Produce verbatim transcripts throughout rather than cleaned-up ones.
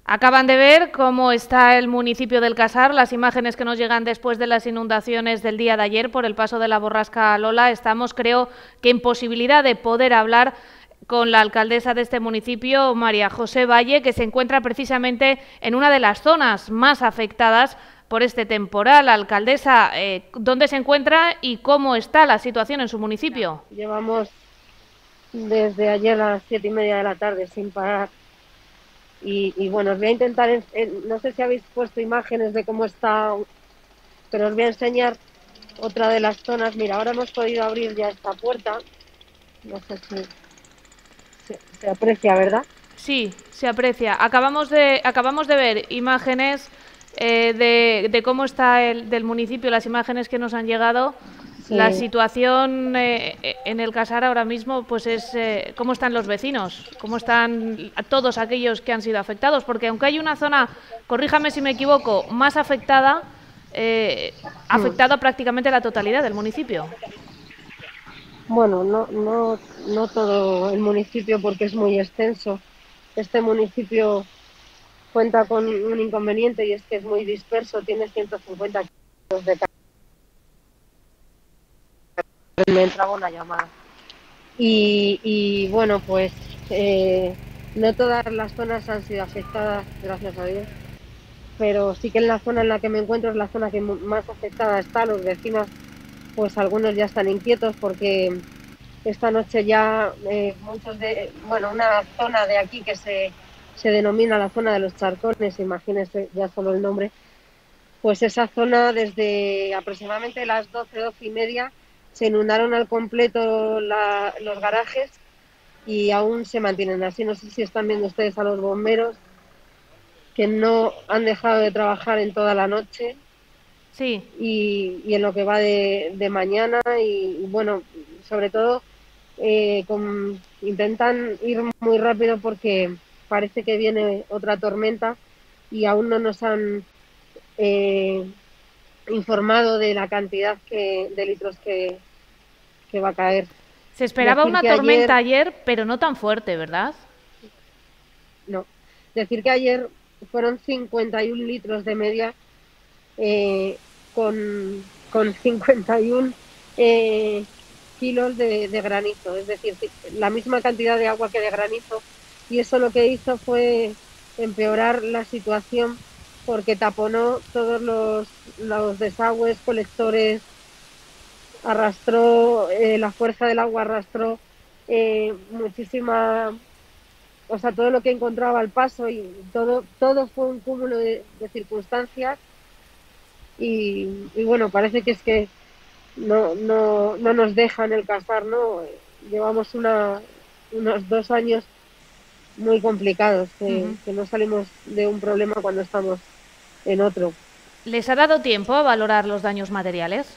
Acaban de ver cómo está el municipio del Casar, las imágenes que nos llegan después de las inundaciones del día de ayer por el paso de la borrasca Lola. Estamos, creo, que en posibilidad de poder hablar con la alcaldesa de este municipio, María José Valle, que se encuentra precisamente en una de las zonas más afectadas por este temporal. Alcaldesa, eh, ¿dónde se encuentra y cómo está la situación en su municipio? Llevamos desde ayer a las siete y media de la tarde sin parar. Y, y bueno, os voy a intentar, en, en, no sé si habéis puesto imágenes de cómo está, pero os voy a enseñar otra de las zonas. Mira, ahora hemos podido abrir ya esta puerta. No sé si se, se aprecia, ¿verdad? Sí, se aprecia. Acabamos de, acabamos de ver imágenes eh, de, de cómo está el del municipio, las imágenes que nos han llegado. La Sí. situación eh, en el Casar ahora mismo, pues es eh, cómo están los vecinos, cómo están todos aquellos que han sido afectados, porque aunque hay una zona, corríjame si me equivoco, más afectada, eh, ha Hmm. afectado a prácticamente la totalidad del municipio. Bueno, no, no, no todo el municipio porque es muy extenso. Este municipio cuenta con un inconveniente y es que es muy disperso, tiene ciento cincuenta kilómetros de carretera. Me entraba una llamada. Y, y bueno, pues eh, no todas las zonas han sido afectadas, gracias a Dios, pero sí que en la zona en la que me encuentro es la zona que más afectada está. Los vecinos, pues algunos ya están inquietos porque esta noche ya eh, muchos de, bueno, una zona de aquí que se, se denomina la zona de los charcones, imagínense ya solo el nombre, pues esa zona desde aproximadamente las doce, doce y media se inundaron al completo la, los garajes y aún se mantienen así. No sé si están viendo ustedes a los bomberos que no han dejado de trabajar en toda la noche Sí. y, y en lo que va de, de mañana y, y bueno, sobre todo eh, con, intentan ir muy rápido porque parece que viene otra tormenta y aún no nos han eh, informado de la cantidad que, de litros que, que va a caer. Se esperaba Decir una que tormenta ayer, ayer, pero no tan fuerte, ¿verdad? no, decir que ayer fueron cincuenta y un litros de media eh, con, con cincuenta y uno eh, kilos de, de granizo, es decir, la misma cantidad de agua que de granizo, y eso lo que hizo fue empeorar la situación porque taponó todos los, los desagües, colectores, arrastró, eh, la fuerza del agua arrastró eh, muchísima, o sea, todo lo que encontraba al paso y todo, todo fue un cúmulo de, de circunstancias y, y, bueno, parece que es que no, no, no nos dejan el Casar, ¿no? Llevamos una, unos dos años muy complicados, que, Uh-huh. que no salimos de un problema cuando estamos en otro. ¿Les ha dado tiempo a valorar los daños materiales?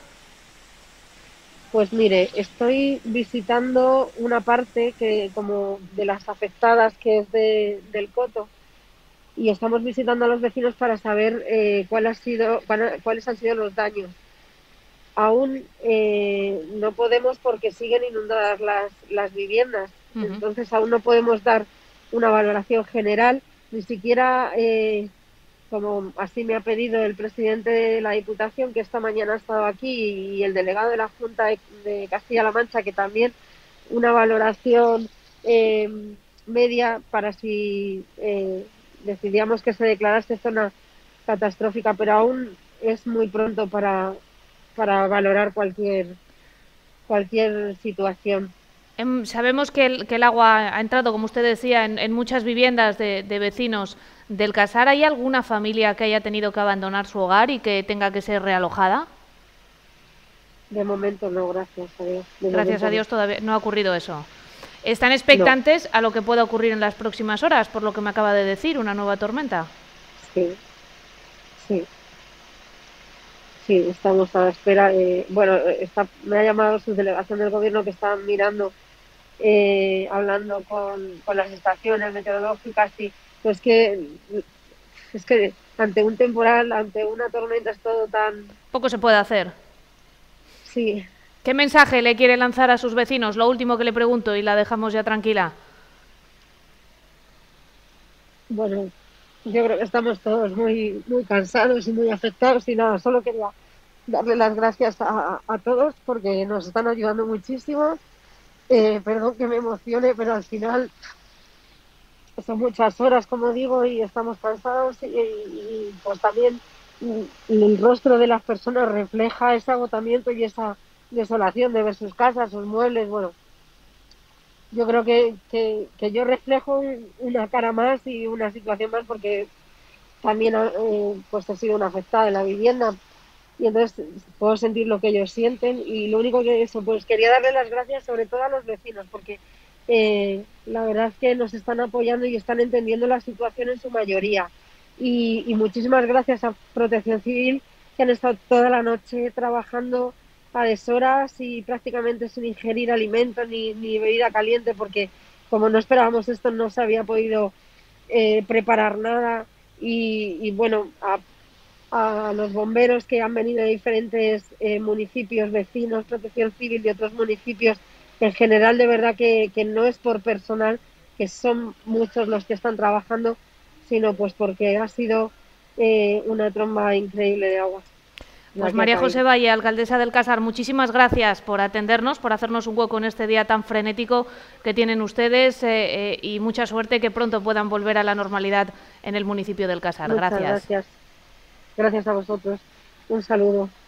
Pues mire, estoy visitando una parte que como de las afectadas que es de, del Coto y estamos visitando a los vecinos para saber eh, cuál ha sido, cuál, cuáles han sido los daños. Aún eh, no podemos porque siguen inundadas las, las viviendas, Uh-huh. entonces aún no podemos dar una valoración general, ni siquiera eh, como así me ha pedido el presidente de la Diputación, que esta mañana ha estado aquí, y el delegado de la Junta de Castilla-La Mancha, que también una valoración eh, media para si eh, decidíamos que se declarase zona catastrófica, pero aún es muy pronto para, para valorar cualquier, cualquier situación. Em, sabemos que el, que el agua ha entrado, como usted decía, en, en muchas viviendas de, de vecinos del Casar. ¿Hay alguna familia que haya tenido que abandonar su hogar y que tenga que ser realojada? De momento no, gracias a Dios. De Gracias a momento no. Dios todavía no ha ocurrido eso. ¿Están No, expectantes a lo que pueda ocurrir en las próximas horas, por lo que me acaba de decir, una nueva tormenta? sí, sí. Sí, estamos a la espera. De, bueno, está, me ha llamado su delegación del gobierno que están mirando, eh, hablando con, con las estaciones meteorológicas y pues que es que ante un temporal, ante una tormenta es todo tan... Poco se puede hacer. Sí, ¿Qué mensaje le quiere lanzar a sus vecinos? Lo último que le pregunto y la dejamos ya tranquila. bueno, Yo creo que estamos todos muy, muy cansados y muy afectados y nada, solo quería darle las gracias a, a todos porque nos están ayudando muchísimo. Eh, perdón que me emocione, pero al final son muchas horas, como digo, y estamos cansados y, y, pues también mm, el rostro de las personas refleja ese agotamiento y esa desolación de ver sus casas, sus muebles. Bueno, yo creo que, que, que yo reflejo una cara más y una situación más porque también eh, pues he sido una afectada en la vivienda y entonces puedo sentir lo que ellos sienten y lo único que eso, pues quería darle las gracias sobre todo a los vecinos porque eh, la verdad es que nos están apoyando y están entendiendo la situación en su mayoría y, y muchísimas gracias a Protección Civil que han estado toda la noche trabajando a deshoras y prácticamente sin ingerir alimentos ni, ni bebida caliente porque como no esperábamos esto no se había podido eh, preparar nada y, y bueno, a, a los bomberos que han venido de diferentes eh, municipios vecinos, Protección Civil de otros municipios, en general de verdad que, que no es por personal, que son muchos los que están trabajando, sino pues porque ha sido eh, una tromba increíble de agua la Pues que ha María caído. José Valle, alcaldesa del Casar, muchísimas gracias por atendernos, por hacernos un hueco en este día tan frenético que tienen ustedes eh, eh, y mucha suerte que pronto puedan volver a la normalidad en el municipio del Casar. Muchas Gracias. gracias. Gracias a vosotros. Un saludo.